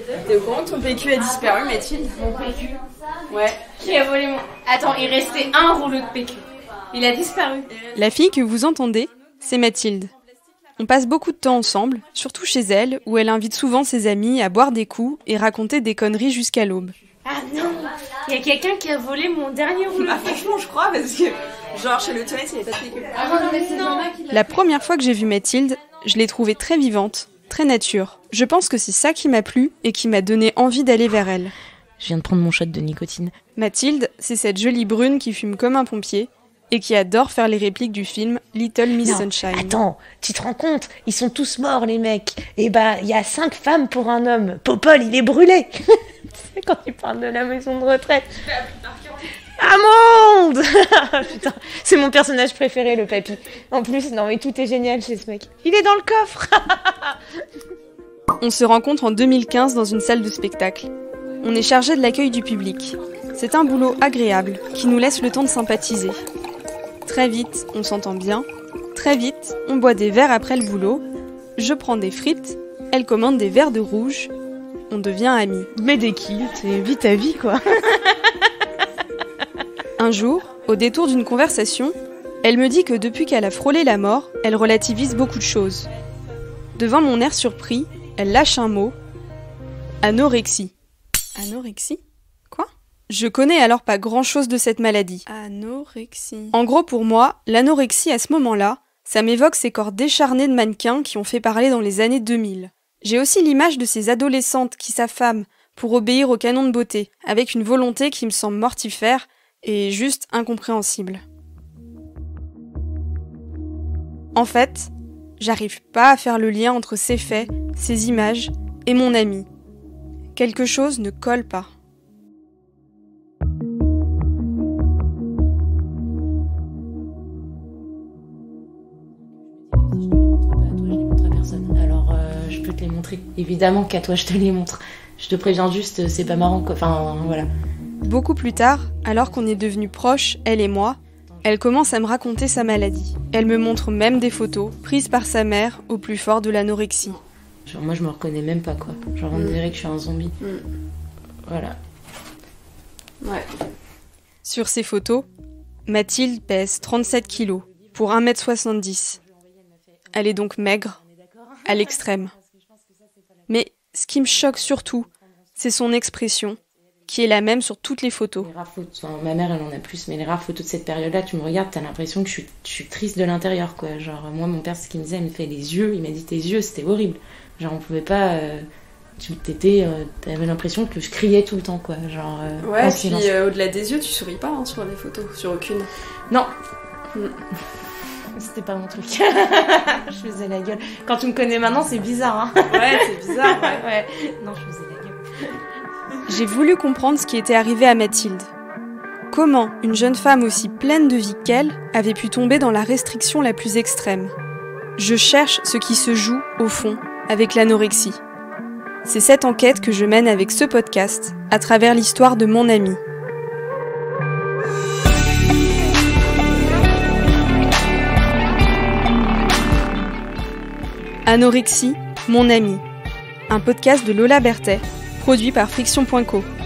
T'es au courant que ton PQ a disparu, Mathilde? Mon PQ? Ouais. Qui a volé mon... Attends, il restait un rouleau de PQ. Il a disparu. La fille que vous entendez, c'est Mathilde. On passe beaucoup de temps ensemble, surtout chez elle, où elle invite souvent ses amis à boire des coups et raconter des conneries jusqu'à l'aube. Ah non, il y a quelqu'un qui a volé mon dernier rouleau. Ah franchement, je crois, parce que genre chez le toilette, il n'y avait pas de PQ. Ah non, mais c'est normal qu'il a... La première fois que j'ai vu Mathilde, je l'ai trouvée très vivante, très nature. Je pense que c'est ça qui m'a plu et qui m'a donné envie d'aller vers elle. Je viens de prendre mon shot de nicotine. Mathilde, c'est cette jolie brune qui fume comme un pompier et qui adore faire les répliques du film Little Miss Sunshine. Attends, tu te rends compte? Ils sont tous morts, les mecs. Et bah, il y a 5 femmes pour un homme. Popol, il est brûlé. C'est quand tu parles de la maison de retraite. Amonde. Putain, c'est mon personnage préféré, le papy. En plus, non mais tout est génial chez ce mec. Il est dans le coffre. On se rencontre en 2015 dans une salle de spectacle. On est chargé de l'accueil du public. C'est un boulot agréable qui nous laisse le temps de sympathiser. Très vite, on s'entend bien. Très vite, on boit des verres après le boulot. Je prends des frites, elle commande des verres de rouge. On devient amis. Mets des kilts et vis ta vie, quoi. Un jour, au détour d'une conversation, elle me dit que depuis qu'elle a frôlé la mort, elle relativise beaucoup de choses. Devant mon air surpris, elle lâche un mot. Anorexie. Anorexie ? Quoi ? Je connais alors pas grand-chose de cette maladie. Anorexie. En gros, pour moi, l'anorexie à ce moment-là, ça m'évoque ces corps décharnés de mannequins qui ont fait parler dans les années 2000. J'ai aussi l'image de ces adolescentes qui s'affament pour obéir au canon de beauté, avec une volonté qui me semble mortifère et juste incompréhensible. En fait, j'arrive pas à faire le lien entre ces faits, ces images et mon ami. Quelque chose ne colle pas. Alors, je peux te les montrer. Évidemment qu'à toi, je te les montre. Je te préviens juste, c'est pas marrant, quoi. Enfin, voilà. Beaucoup plus tard, alors qu'on est devenus proches, elle et moi, elle commence à me raconter sa maladie. Elle me montre même des photos, prises par sa mère, au plus fort de l'anorexie. Genre, moi, je me reconnais même pas, quoi. Genre, on dirait que je suis un zombie. Voilà. Ouais. Sur ces photos, Mathilde pèse 37 kilos, pour 1m70. Elle est donc maigre, à l'extrême. Mais ce qui me choque surtout, c'est son expression, qui est la même sur toutes les photos. Les rares photos, enfin, ma mère elle en a plus, mais les rares photos de cette période-là, tu me regardes, t'as l'impression que je suis triste de l'intérieur, quoi. Genre, moi, mon père, ce qu'il me disait, il me fait les yeux, il m'a dit tes yeux, c'était horrible. Genre, on pouvait pas... t'avais l'impression que je criais tout le temps, quoi. Genre, ouais, et puis au-delà des yeux, tu souris pas hein, sur les photos, sur aucune. Non. C'était pas mon truc. Je faisais la gueule. Quand tu me connais maintenant, c'est bizarre, hein. Ouais, c'est bizarre, ouais. Ouais. Non, je faisais la gueule. J'ai voulu comprendre ce qui était arrivé à Mathilde. Comment une jeune femme aussi pleine de vie qu'elle avait pu tomber dans la restriction la plus extrême. Je cherche ce qui se joue, au fond, avec l'anorexie. C'est cette enquête que je mène avec ce podcast, à travers l'histoire de mon amie. Anorexie, mon amie. Un podcast de Lola Berthet, produit par Friction.co.